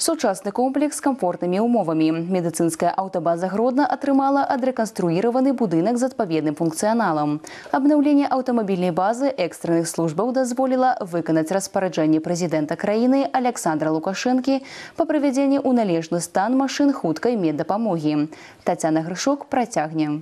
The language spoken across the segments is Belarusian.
Сучасны комплекс з камфортнымі умовамі. Медыцынская аўтабаза Гродна атрымала адрэканструіраваны будынак з адпаведным функцыяналам. Абнаўленне аўтамабільнай базы экстранных службаў дазволіла выканаць распараджэнне прэзідэнта краіны Александра Лукашэнкі па прывядзенні ў належны стан машын хуткай меддапамогі. Тацяна Грышок працягне.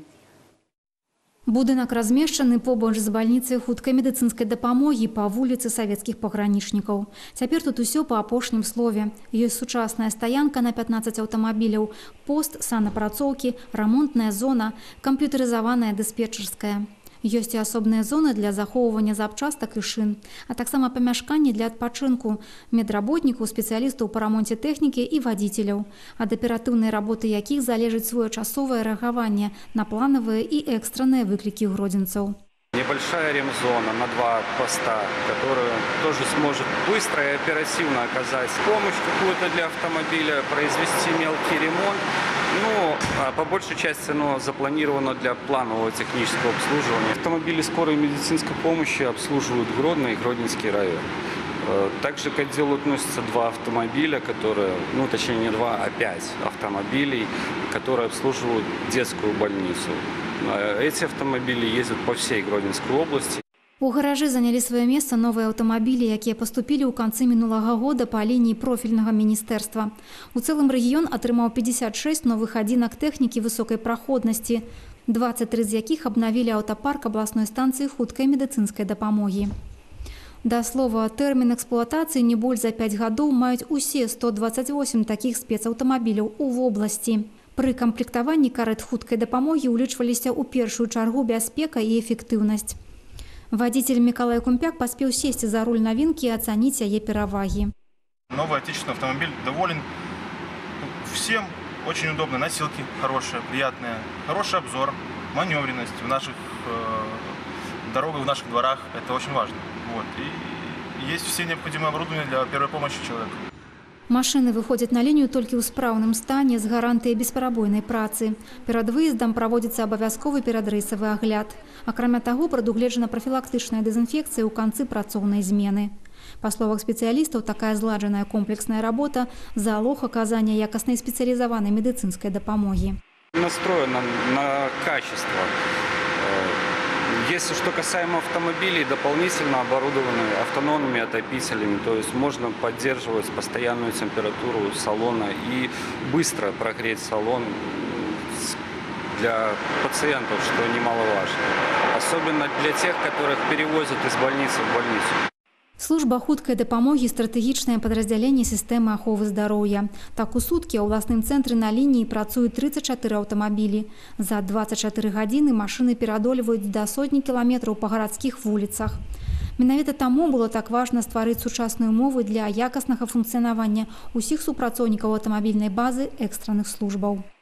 Будынак размешчаны побач з бальніцай хуткай медыцынскай дапамогі па вуліцы савецкіх пагранічнікаў. Цяпер тут усё па апошнім слове. Ёсць сучасная стаянка на 15 аўтамабіляў, пост санапрацоўкі, рамонтная зона, камп'ютарызаваная дыспетчарская. Ёсць і асобныя зоны для захоўвання запчастак і шын, а таксама памяшканні для адпачынку, медработнікаў, спецыялістаў па рамонце тэхнікі і вадзіцеляў, ад аператыўнай работы якіх залежыць своечасовае рэагаванне на планавыя і экстранныя выклікі гродзенцаў. Небольшая ремзона на 2 поста, которая тоже сможет быстро и оперативно оказать помощь какую-то для автомобиля, произвести мелкий ремонт. А по большей части оно запланировано для планового технического обслуживания. Автомобили скорой медицинской помощи обслуживают Гродно и Гродненский район. Также к отделу относятся 2 автомобиля, которые, точнее не 2, а 5 автомобилей, которые обслуживают детскую больницу. Эти автомобили ездят по всей Гродненской области. У гаражы занялі сваё месца новыя аўтамабілі, якія паступілі ў канцы мінулага года па лініі профільнага міністэрства. У цэлым рэгіён атрымаў 56 новых адзінак тэхнікі высокай праходнасці, 23 з якіх абнавілі аўтапарк абласной станцыі хуткай медыцынскай дапамогі. Да слова, тэрмін эксплуатацыі не больш за 5 гадоў маюць усе 128 такіх спецаўтамабіляў у вобласці. Пры камплектаванні карэт хуткай дапамогі ўлічваліся ў першую чаргу бяспека і эфектыўнасць. Водитель Миколай Кумпяк поспел сесть за руль новинки и оценить ее переваги. Новый отечественный автомобиль доволен всем, очень удобно, носилки хорошие, приятные, хороший обзор, маневренность в наших дорогах, в наших дворах, это очень важно. И есть все необходимые оборудования для первой помощи человеку. Машины выходят на линию только ў спраўным стане з гарантыяй бесперабойнай працы. Перад выездам праводзіцца абавязковы перадрэйсавы агляд. Акрамя таго, прадугледжана прафілактычная дэзінфекцыя ў канцы працоўнай змены. Па словах спецыялістаў, такая зладжаная комплексная работа залог аказання якаснай спецыялізаванай медыцынскай дапамогі. Настроена на качество. Если что касаемо автомобилей, дополнительно оборудованы автономными отопителями, то есть можно поддерживать постоянную температуру салона и быстро прогреть салон для пациентов, что немаловажно. Особенно для тех, которых перевозят из больницы в больницу. Служба хуткай дапамогі – стратэгічнае падраздзяленне сістэмы аховы здароўя. Так у суткі ў абласным цэнтры на лініі працуюць 34 аўтамабілі. За 24 гадзіны машыны пераадольваюць да сотні кіламетраў па гарадскіх вуліцах. Менавіта таму было так важна стварыць сучасную умовы для якаснага функцыянавання ўсіх супрацоўнікаў аўтамабільнай базы экстранных службаў.